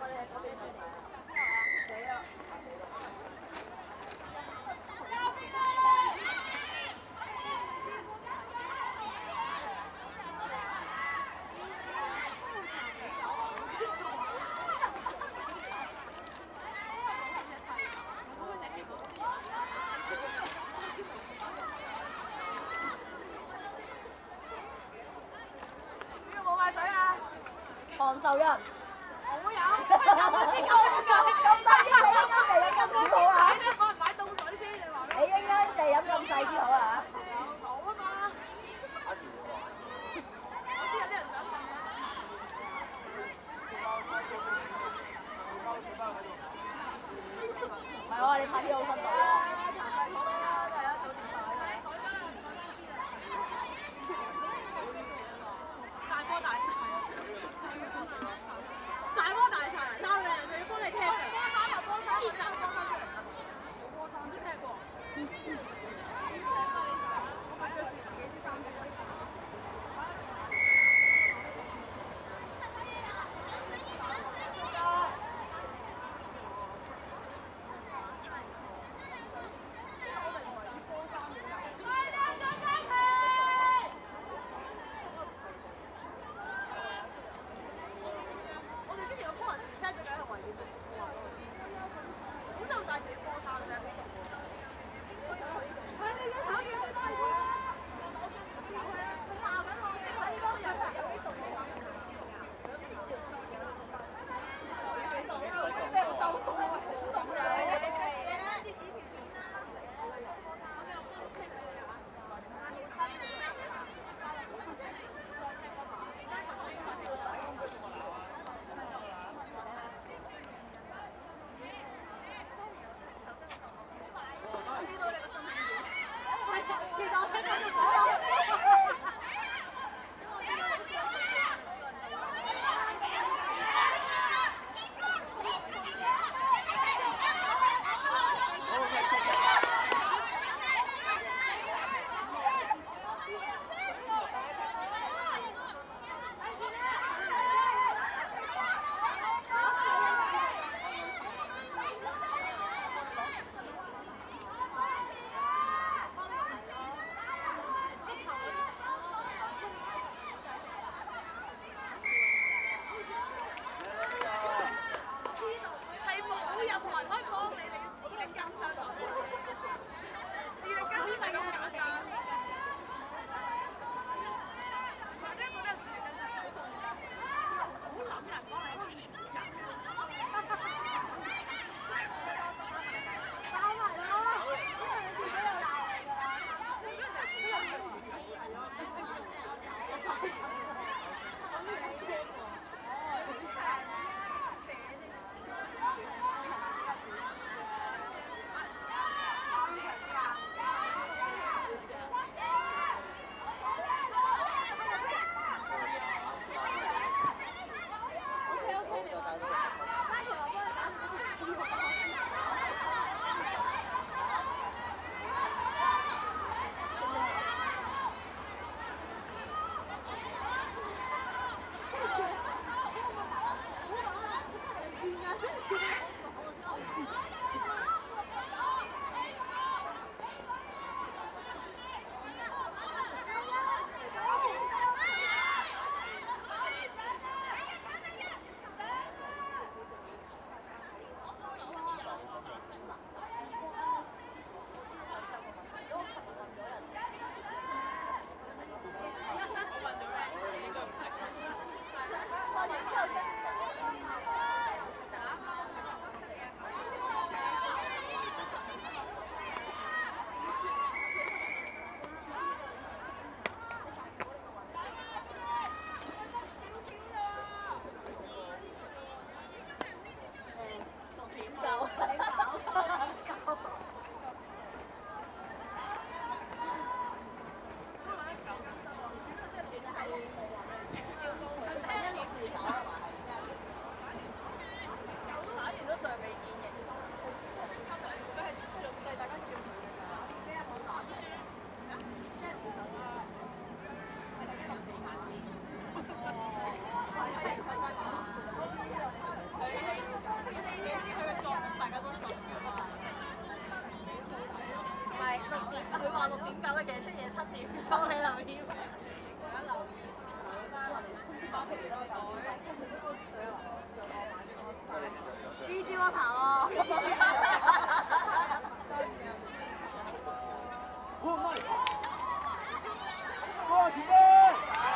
韓壽人， 我有，咁細啲你應該嚟飲咁少好啊！ 買唔買凍水先？你話你應該嚟飲咁細啲好啊！ 好啊嘛，我知有啲人想問啊。 唔係喎，你拍啲好辛苦啊！ 大波大晒，大波大晒，鬧人哋要幫你踢嘅。波衫啊，波衫，而家波衫出嚟啦，冇波衫唔知踢過。我咪着住自己啲衫嘅。 裝你留意。呢支我頭過前邊，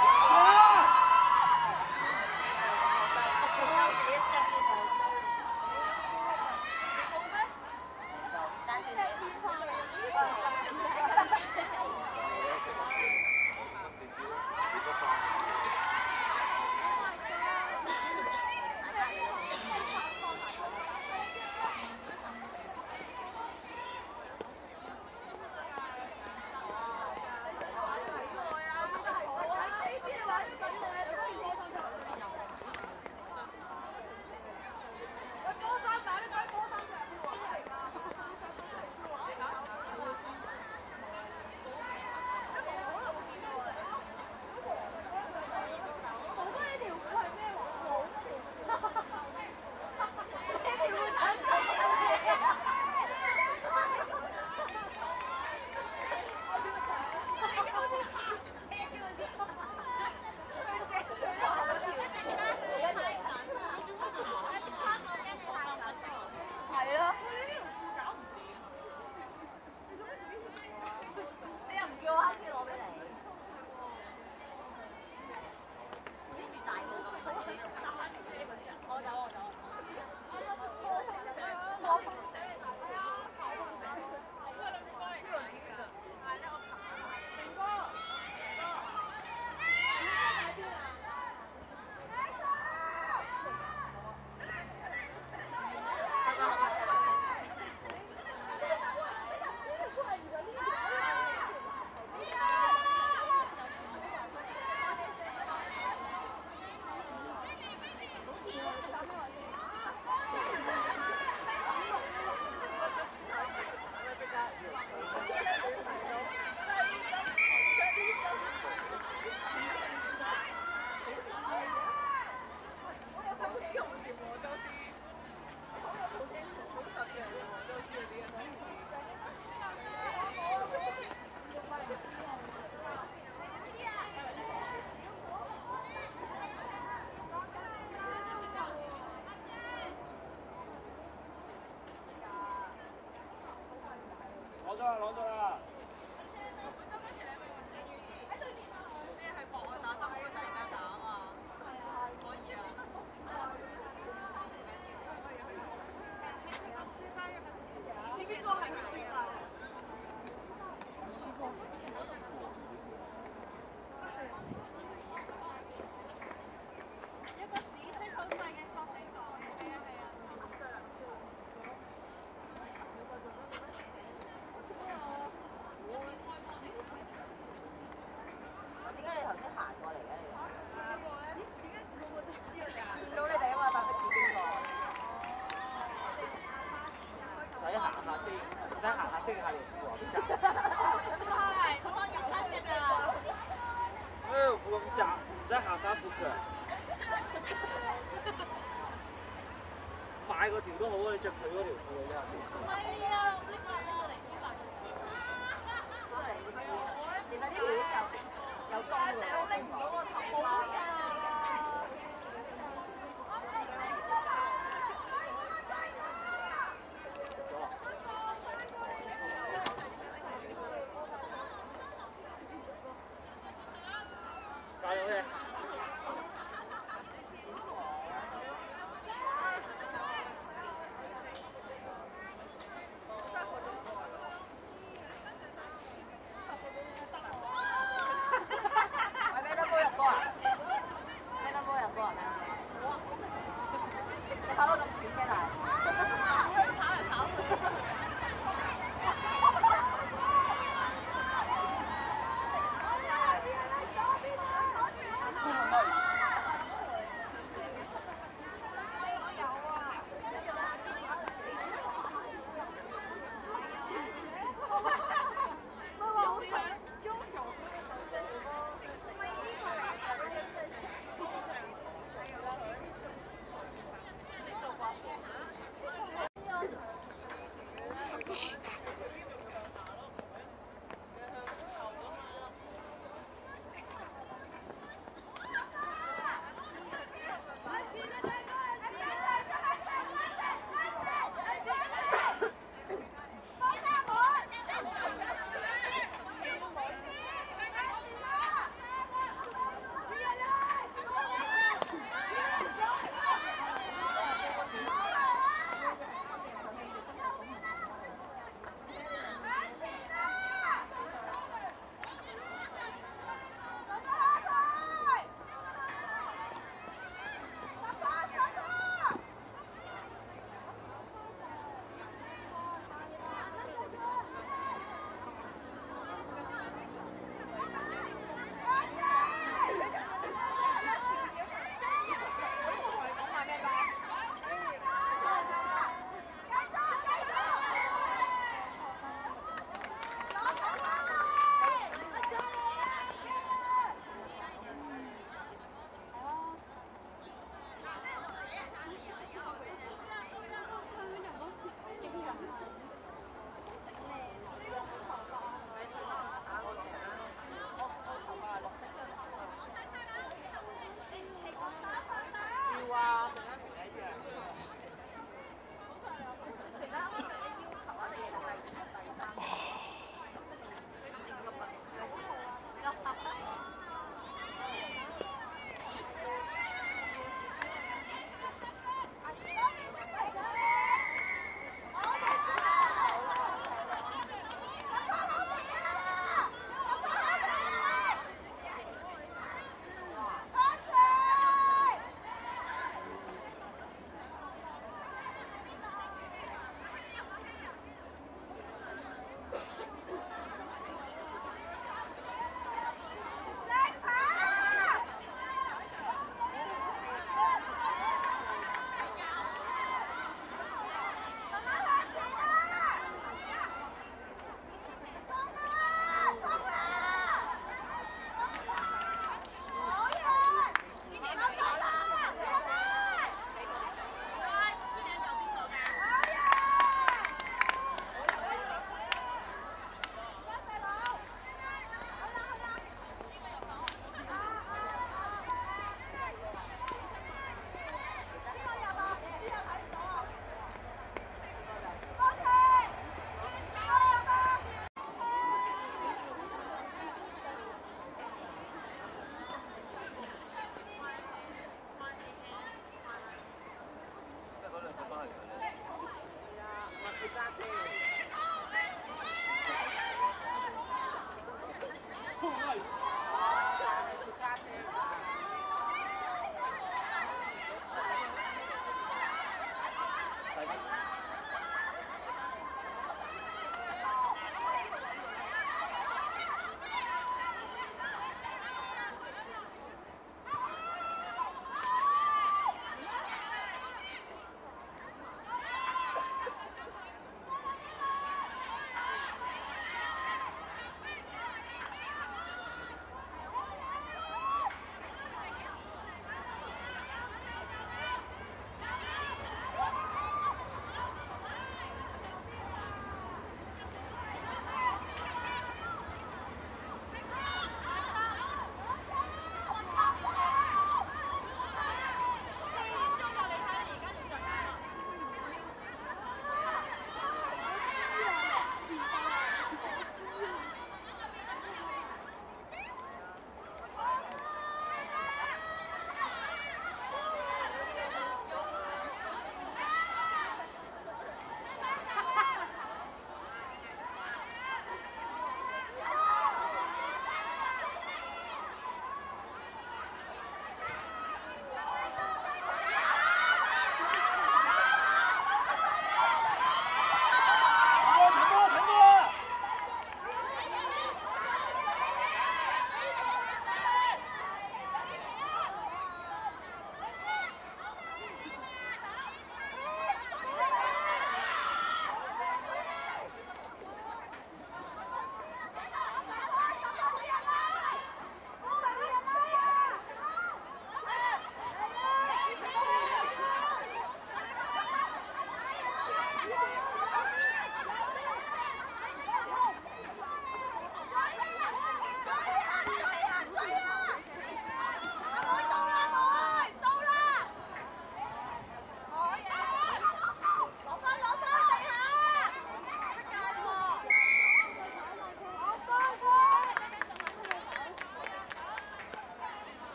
攞咗啦！識下條褲咁窄。 係，我當熱身嘅咋。 條褲咁窄，唔使行翻闊腳。買嗰條都好啊，你着佢嗰條褲啊真係。 唔係啊，拎翻過嚟先買。 其實呢條有鬆㗎。我拎唔到個頭啊！ 加油嘅！ 買咩得波入波啊？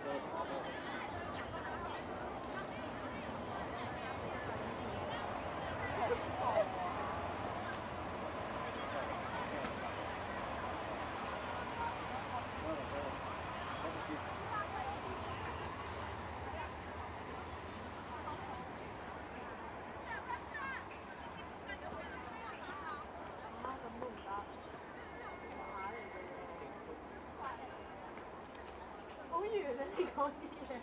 好遠啊！你講啲嘢。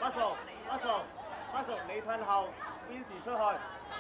阿叔，阿叔，阿叔，你褪後，邊時出去？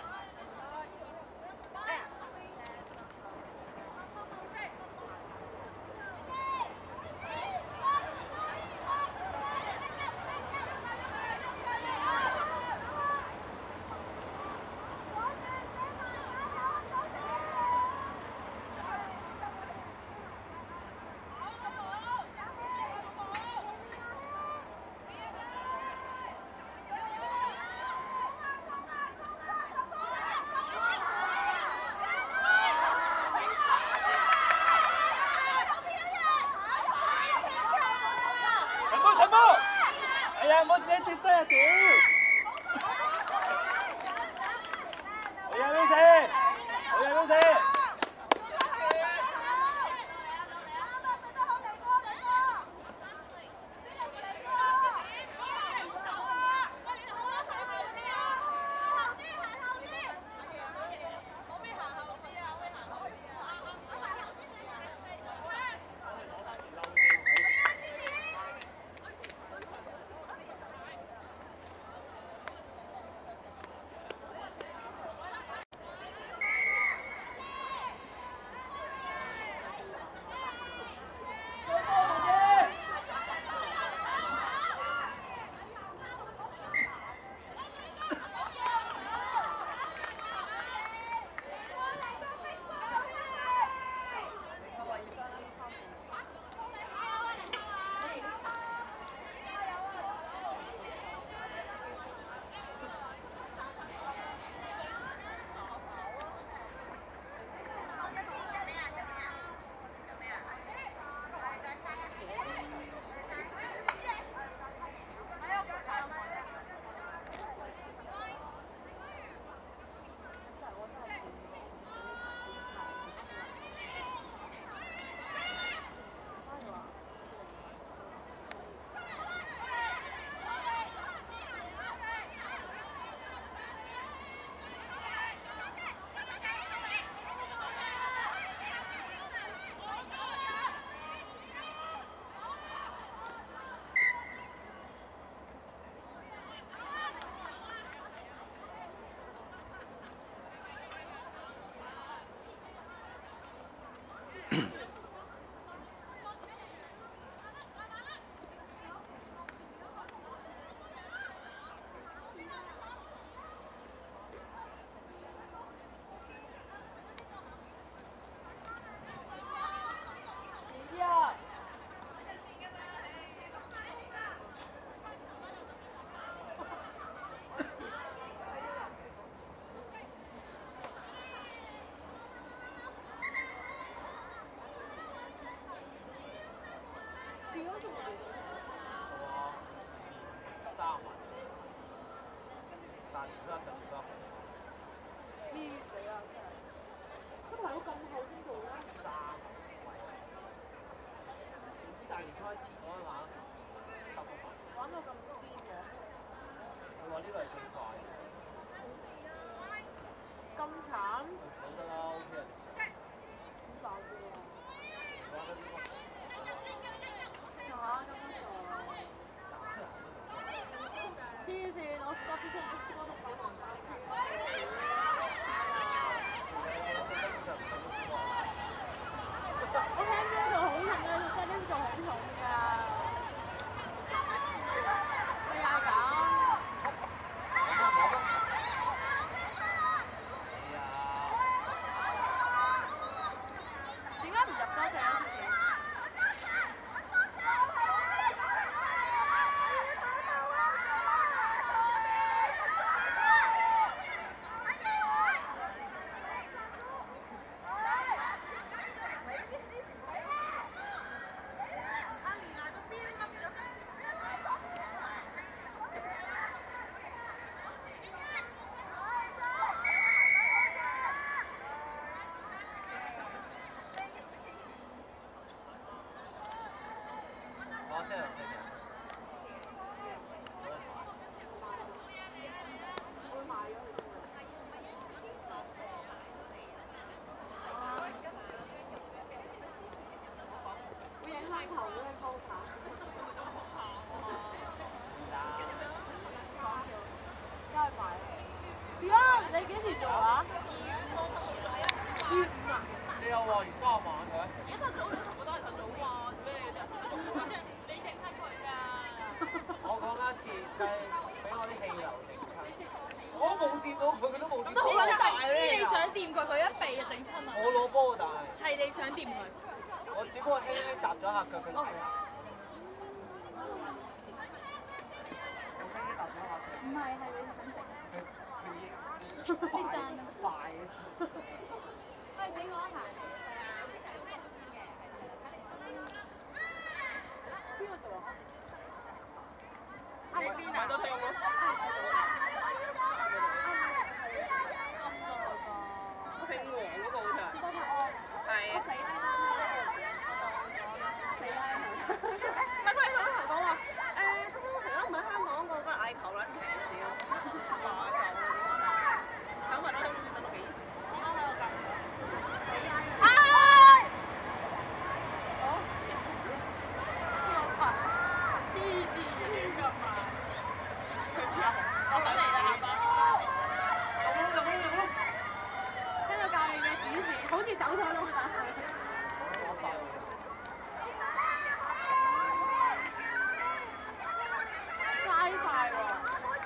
唔好自己跌低啊！屌！好嘢，老四！好嘢，老四！ 會影響球會嘅高跑。 點啊？你幾時做啊？2月5啊？ 你有話23晚嘅？ 而家晨早全部都係晨早喎，咩啫？你整親佢㗎。 我講一次計俾我啲氣流整親，我都冇掂到佢，佢都冇掂到。 都好撚大咧！你想掂佢，佢一臂就整親啦。 我攞波，但係係你想掂佢。 我只不過輕輕踏咗下腳，佢係啊。輕輕踏咗下腳。 唔係，係你肯定。 佢快啊！ 喂，俾我一下。邊個做啊？喺邊啊？都聽咯。姓黃嗰個好似係。係啊。死啦！死啦！唔係佢喺度講話，成日都唔喺香港個嗌球撚平啊屌！等埋都唔知等到幾時？而家喺度撳。唉！好。黐線㗎嘛！我等嚟啦，聽到教練嘅指示，好似走錯咗但係。嘥晒喎！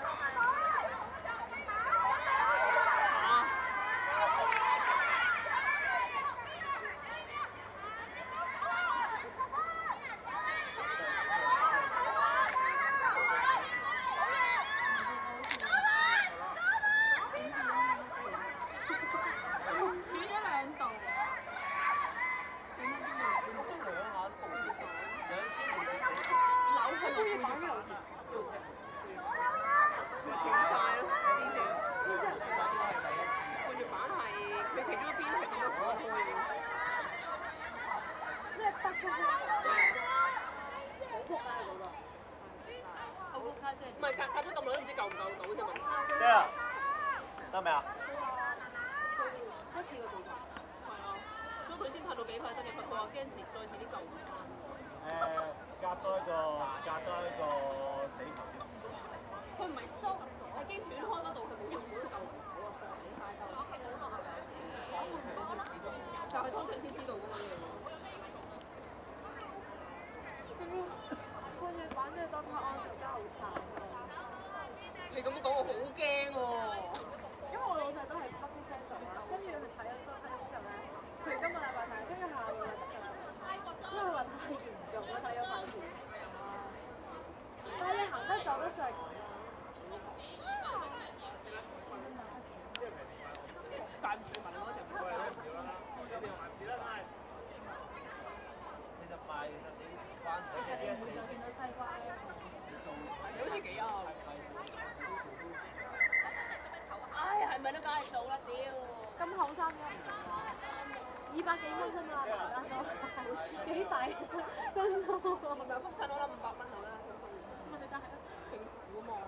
唔係隔咗咁耐都唔知夠唔夠到啫嘛。 Sarah，得未啊？ 一次個動作。係啊，所以佢先睇到幾快得嘅，佢話驚再遲啲夠唔到。 隔多一個死球。 佢唔係縮咗，係經斷開嗰度，佢冇入到夠唔到啊！放曬夠。就係通常先知道㗎嘛呢樣嘢。跟住玩呢個 Doctor On 就真係好慘㗎。你咁講我好驚喎。因為我老細都係北京 fans 啦，跟住佢睇咗之後咧，佢今個禮拜睇，跟住下個禮拜得㗎啦。因為佢話太嚴重啦，睇咗5次。但係你行得走得上。間唔住問我就唔會啦。 其實賣，其實你關事嘅。 你會再見到西瓜咧。 你好似幾啱。 唉，係咪都梗係做啦？屌！咁後生嘅唔做啊？200幾蚊啫嘛，埋單都幾大真數。唔係覆親我諗500蚊到啦，咁咪真係政府嘛。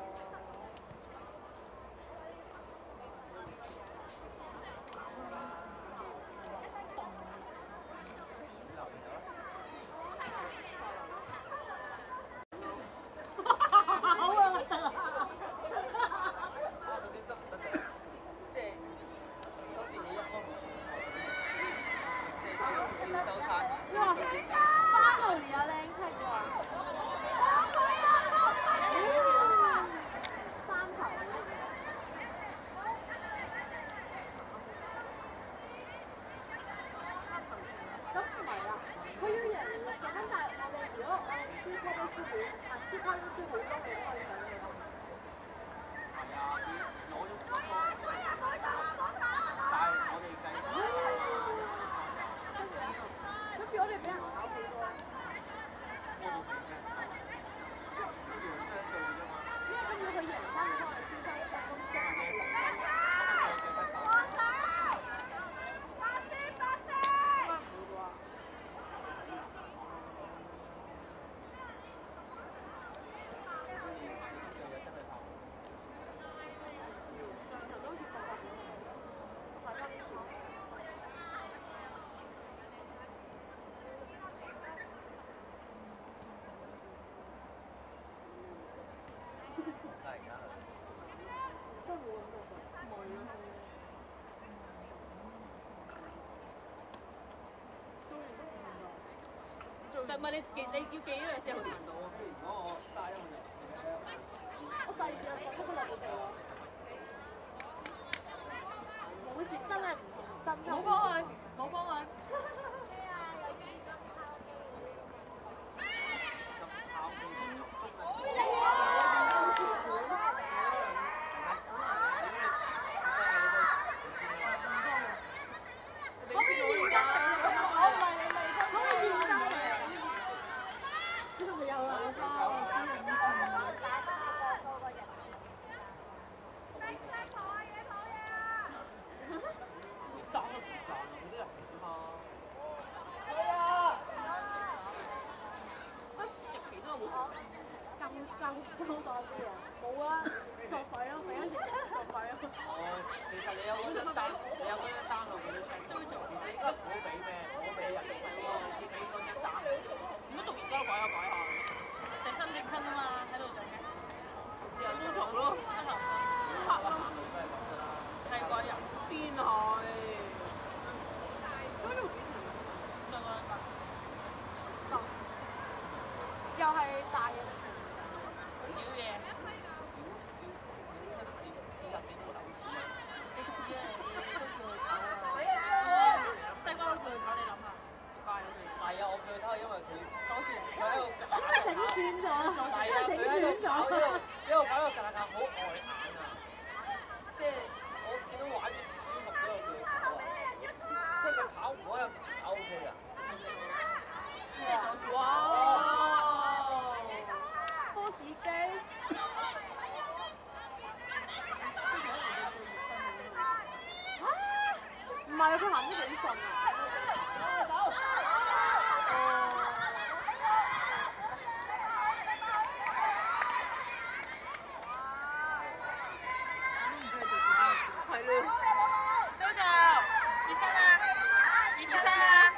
唔係你要記咗樣先去彈到啊！ 如果我嘥咗我第二日出咗落地咯。冇事，真係真係。 冇幫佢，冇幫佢。 又係大嘅。唔係啊，佢行得幾順啊！ 係咯。收到，醫生啊！醫生啊！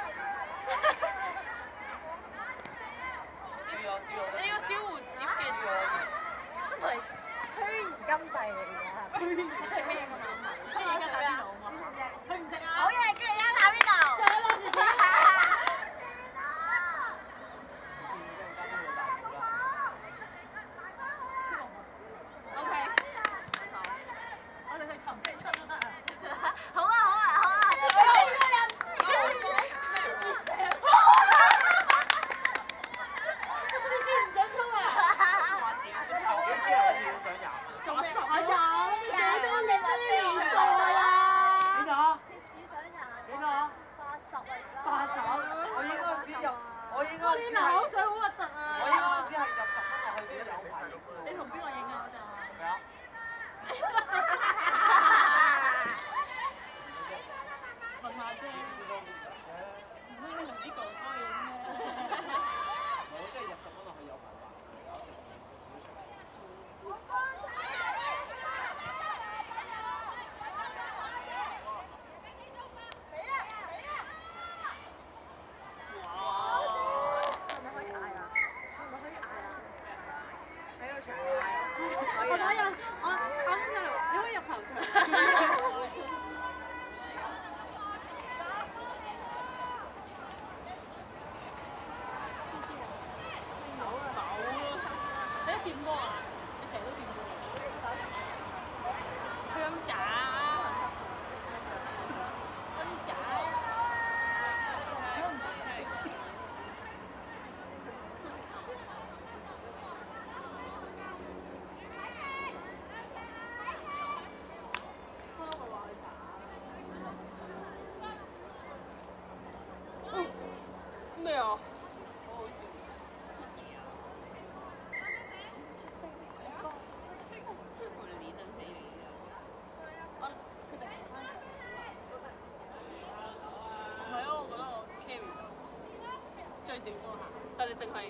你個小蝴蝶嘅都係虛擬金幣嚟㗎。虛擬食咩㗎嘛？虛擬金幣邊度啊嘛？佢唔食啊！好嘢，叫你啱打邊度？仲有攞住錢。OK。我哋去尋星出都得啊！好啊好啊好啊！咩啊？最短嗰下，但係淨係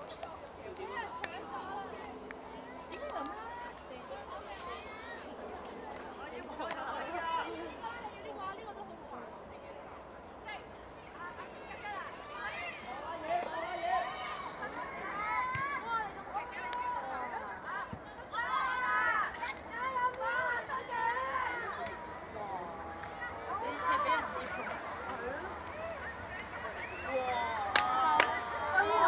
應該咁啦。你係俾人接觸。哇！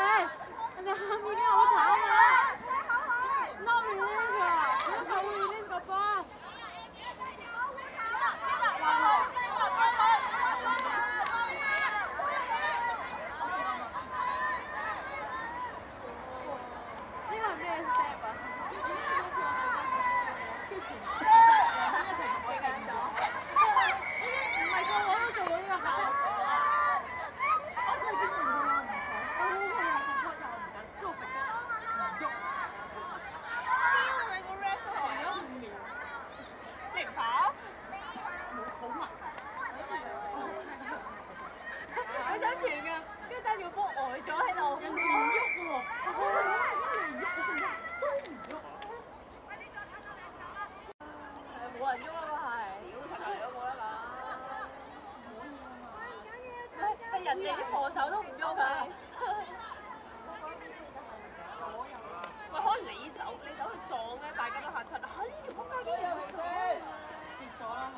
人哋下面已經好慘啦。Not release 啊！點解會 release 個波？呢個係咩 step 啊？唔係個個都做到呢個效果。我最近唔會話唔好，我好似又個波又唔緊，跟住揈得唔喐。你個 rap 都停咗5秒，你唔跑？好密。佢想傳㗎，跟住揸住個波呆咗喺度，人哋唔喐喎。冇人喐啦嘛係，屌陳嚟嗰個啦嘛，係人哋啲防守都唔喐㗎。喂，可能你走去撞咧，大家都嚇親。嚇呢條撲街都有截咗啦！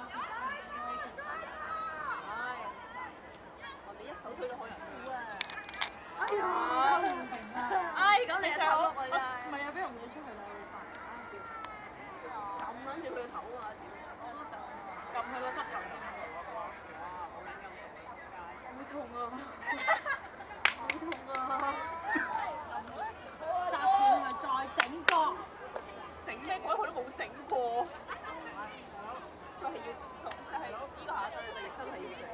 唉，我哋一手推到好人估啊！哎呀，唔明啊！唉，咁你就唔係啊，俾容嘢出去啦！撳緊住佢個頭啊！撳佢個膝頭。好痛啊！好痛啊！集團咪再整過？整咩鬼？佢都冇整過。佢係要做，即係呢個下晝你真係要整。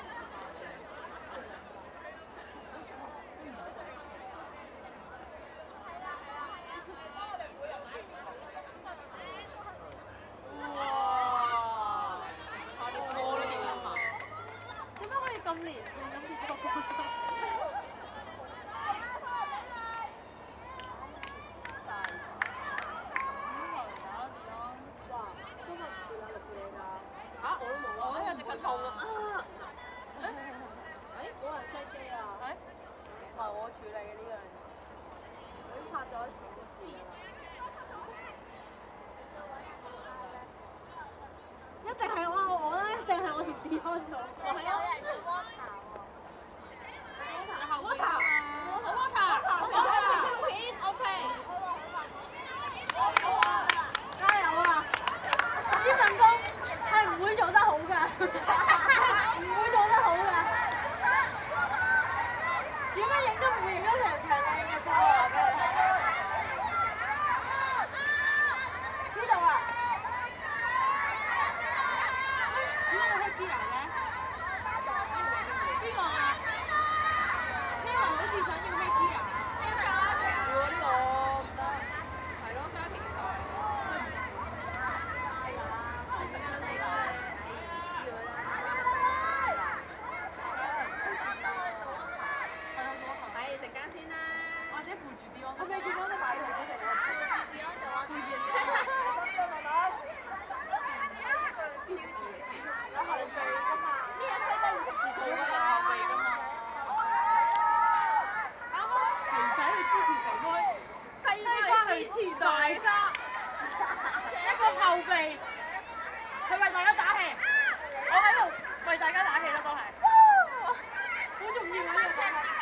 咁連貫咁跌個波出，哇！今日唔見有錄嘢㗎，嚇我都冇啊！我有隻腳痛啊！冇人 set 機啊！唔係我處理嘅呢樣嘢，我已經拍咗少少事㗎啦。一定係我啦，一定係我條 Beyond 咗。係啊！加油啊！呢份工係唔會做得好㗎，唔會做得好㗎。點樣影都唔會影得成靚嘅波啊！呢度啊！點解你 Kia 嘅？邊個啊？呢個好似想要 Kia 啊？家庭喎呢個唔得，係咯家庭袋。係陣間先啦，或者扶住啲我未見到你買嚟嗰度。扶住啲。有後備㗎嘛？呢一區都要食住佢㗎，有後備㗎嘛？啱啊！肥仔去支持肥妹，西瓜去支持大家，一個後備，佢為大家打氣，我喺度為大家打氣啦都係，好重要啊呢個講法。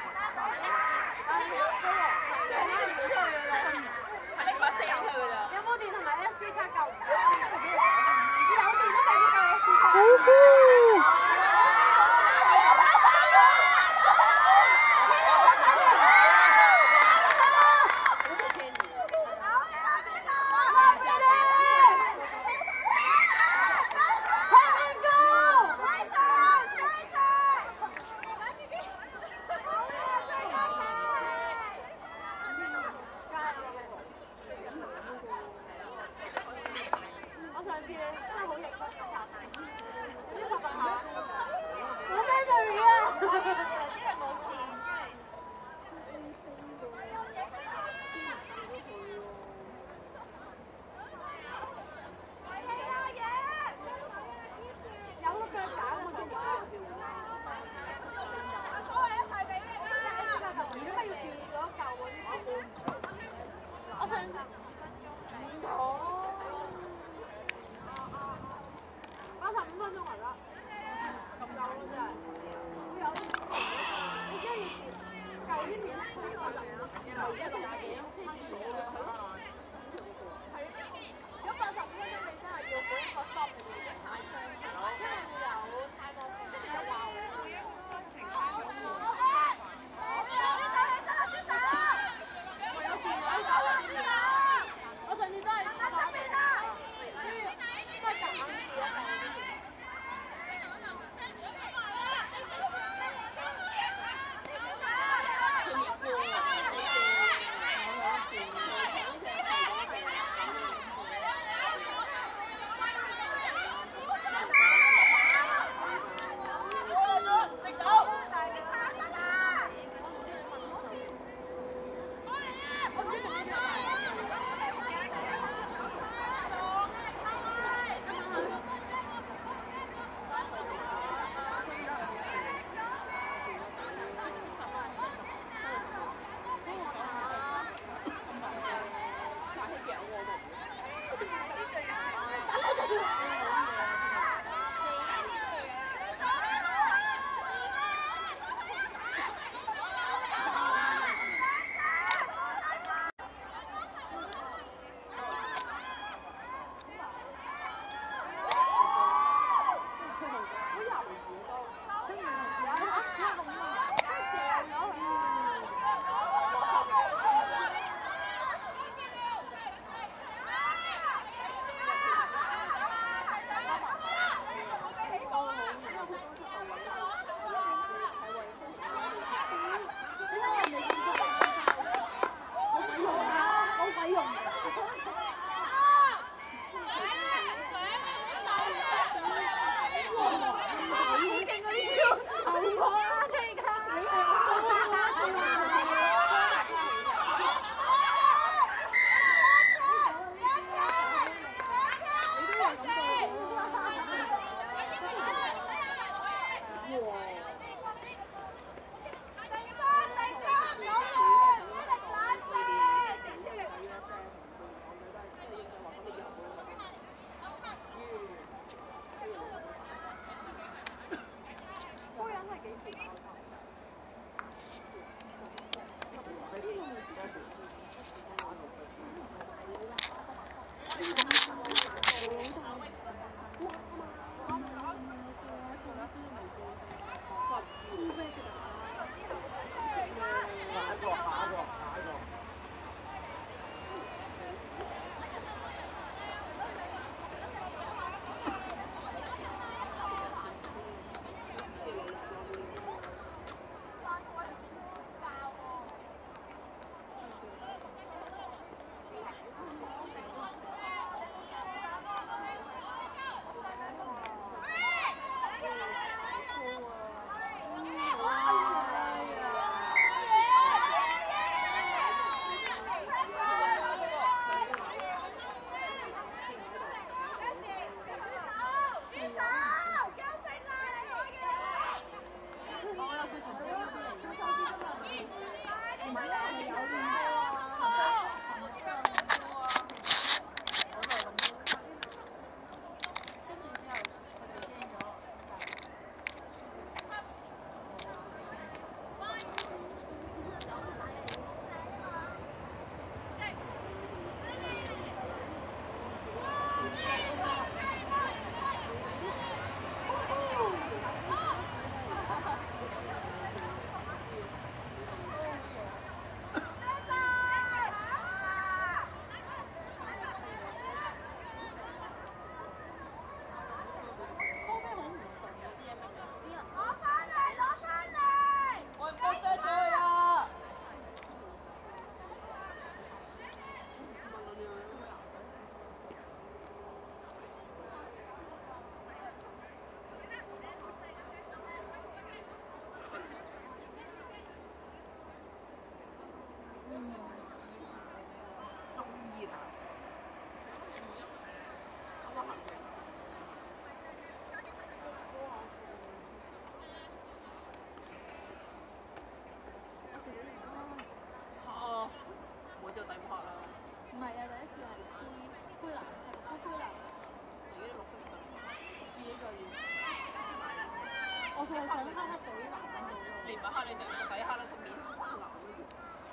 係你把4入去㗎咋？有冇電同埋 SD 卡夠唔夠？有電都未必夠 SD 卡。好酷！我上次真係好認真，啲我就係想黑黑地藍咁樣。 你唔係黑你就係底黑啦個面。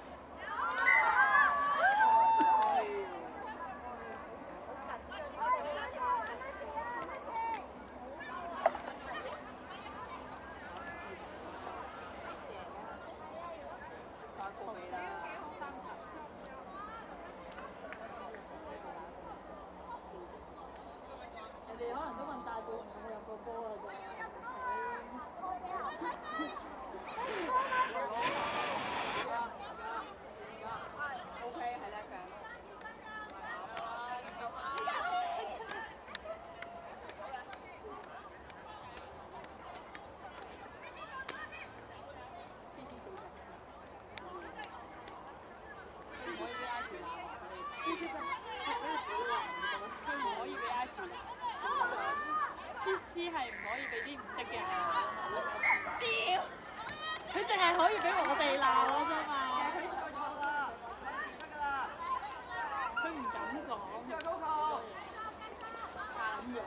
係唔可以俾啲唔識嘅人鬧。屌！佢淨係可以俾我哋鬧咯啫嘛。佢錯啦，得㗎啦。佢唔敢講。之後嗰個。慘咗。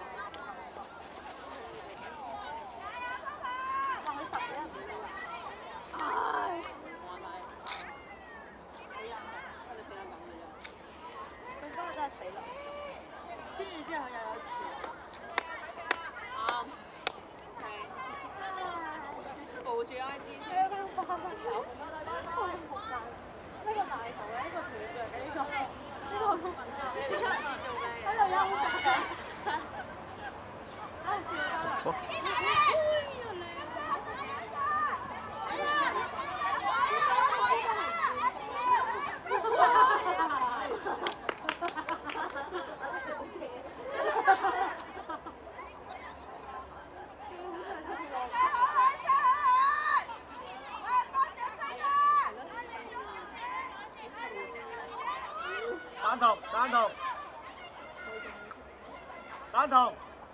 哇！佢10人唔到啦。唉。我睇。死人㗎，佢哋死得咁嘅啫。佢今日真係死啦。跟住之後又有錢。啱。報住 I G 先。呢個大頭咧，呢個斷腳嘅呢個，呢個好問題。呢個做咩？喺度休息緊。喺度笑單同。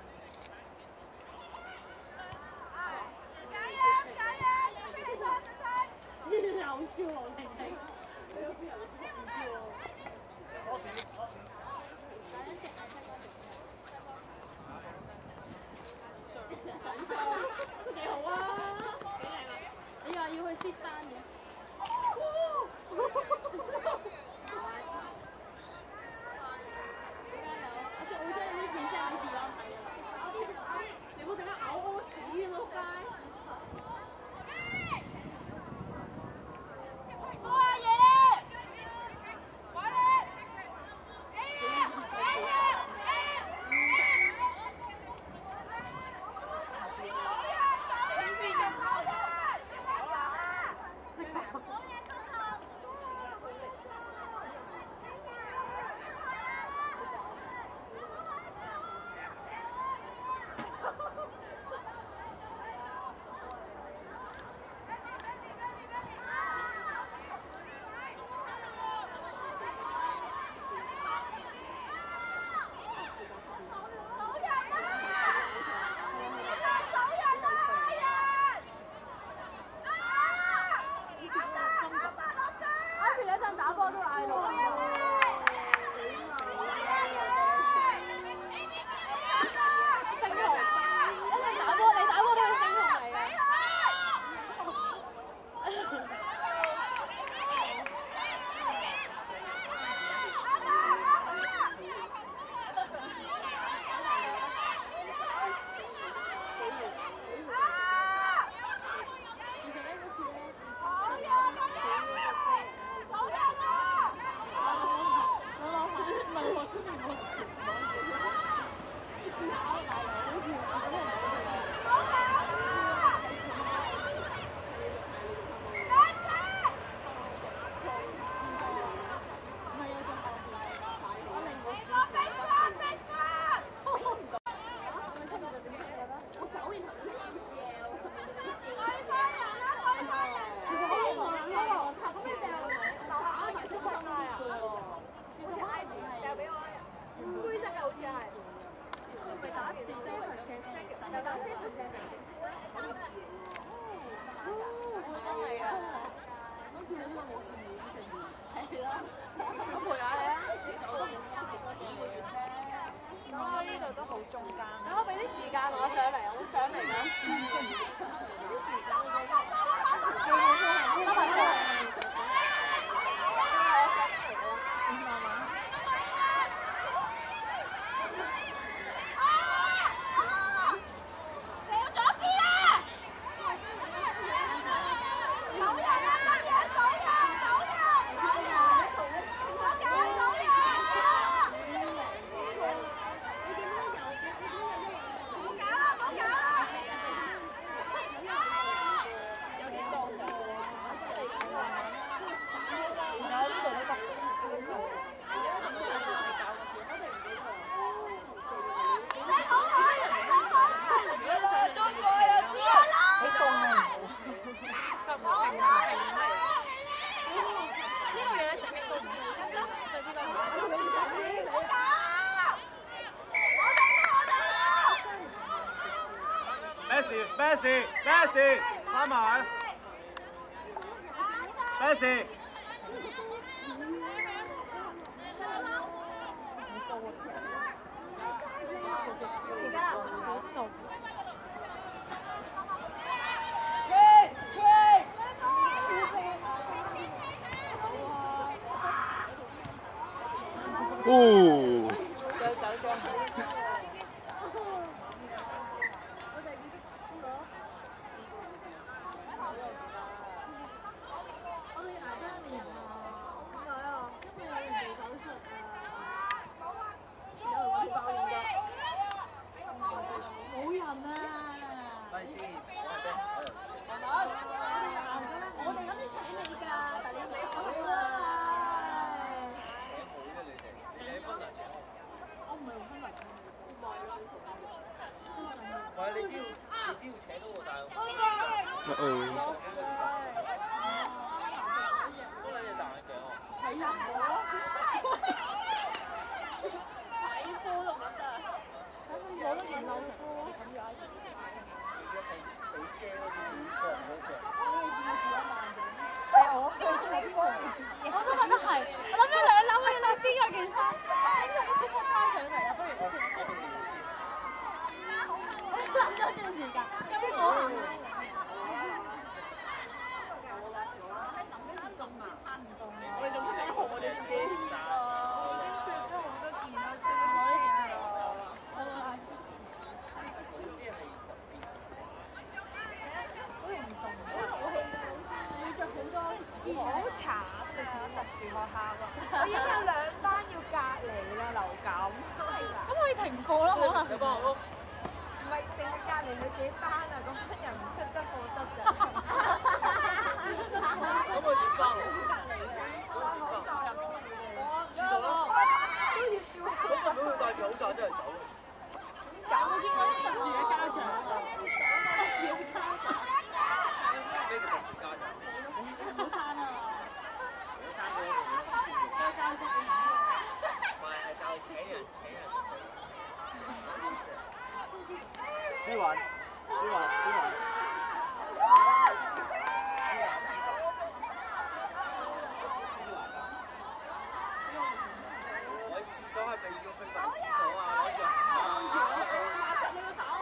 幾好啊！幾靚啊！你話要去接單嘅？你冇陣間咬屙屎啊！仆街！ 咩事？咩事？翻埋。咩事？ 而家好凍。 哦。 走咗。我哋捱咗1年啊！點解啊？因為有人做手術啊！有人會教練㗎。冇人啊！ 咪先，我係俾人炒人。 我哋諗住請你㗎，但係你未好啊！ 請我啫，你哋分嚟請我。 我唔係用分嚟請你，唔係咯， 唔係你只要請到我，但係嗰兩隻大眼鏡喎。 睇人喎，睇波都唔得，攞得件褸食。 俾遮嗰啲過唔到著。 係我都覺得係，我諗咗兩諗，原來邊個件衫？邊個啲 super 差上嚟啊？不如我諗咗段時間，有啲可能。我哋仲出緊汗，你知唔知？ 好慘啊！特殊學校啊，我已經有2班要隔離啦，流感。 咁可以停課咯，可能。 就幫我咯。 唔係淨係隔離佢自己班啊，嗰班人唔出得課室咋。 咁我點翻喎？廁所咯。咁就俾佢戴住口罩真係走。 搞嗰啲特殊嘅家長，特殊嘅家長。 咩叫特殊家長？ 唔好生啊！ 生咗多教識你。 唔係係教請人。 邊位？ 我喺廁所係咪要去埋廁所啊？攞住行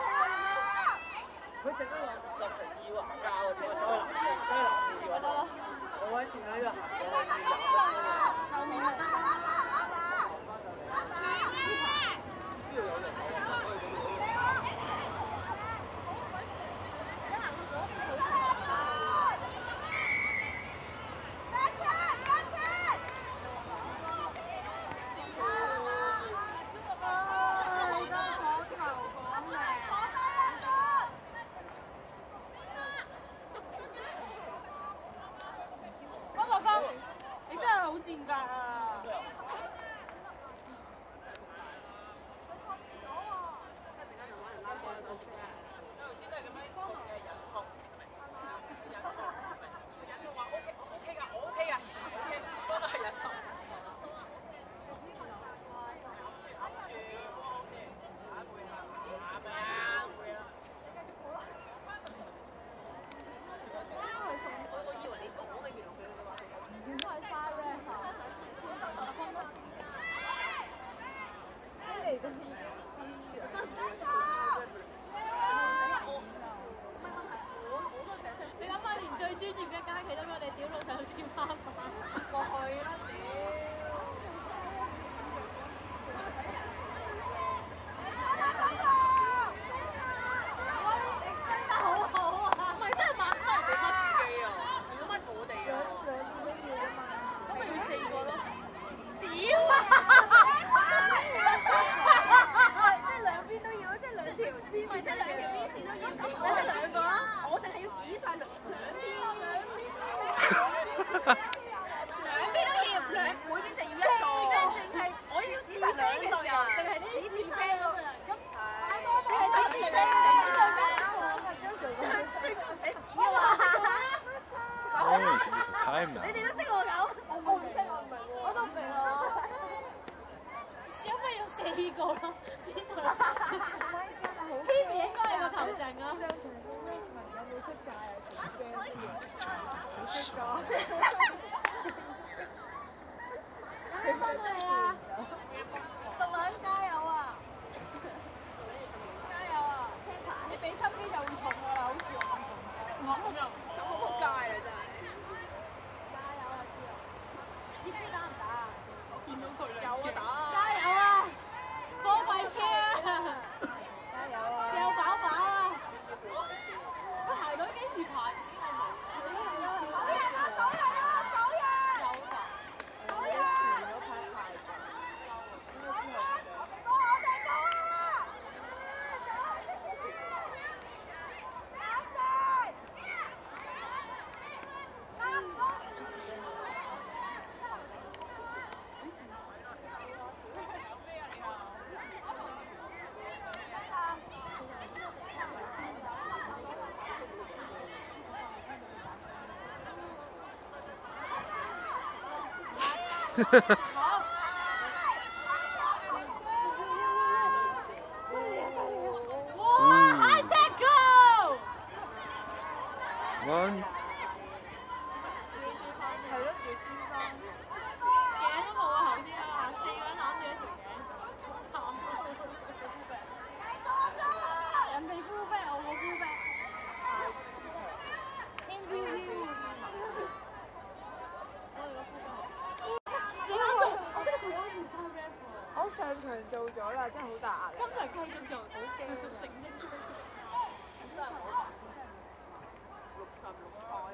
佢直都落成要行交啊！點解走去男廁？得咯。我喺電喺度行過去要20分鐘啊！ 後面咪得咯。 呢度有人可以嗰度。 你真係好賤格啊！你諗下，連最專業嘅假期都俾我哋屌到上去3班，過去啦屌！好好啊！唔係真係萬多人哋乜自己啊，冇乜我哋啊。咁咪要4個咯？屌！即係兩邊都要，即係2條邊線，即係2條邊線都要，咁即係2個啦。我淨係要指晒兩邊都要，每邊就要1個。即係淨係我要指晒2隊啊，淨係指條飛咯。咁淨係指條飛，淨係指對飛。最高唔使指啊嘛。你哋都識我咁？我唔識，我唔明喎。我都唔明喎。試下咪要4個咯？邊度？Kimi 應該係個頭陣啊！ High tackle！ One。 係咯，要輸翻。 頸都冇啊！頭先啊，4個人攬住一條頸，好慘。人哋 fullback， 我個 fullback。MVP。你啱做，我覺得佢啱做三 rap 喎。 我上場做咗啦，真係好大壓力。 今場繼續做，好驚啊！成績真係好難。66賽。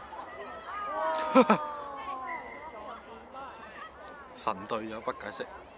神隊友不解釋。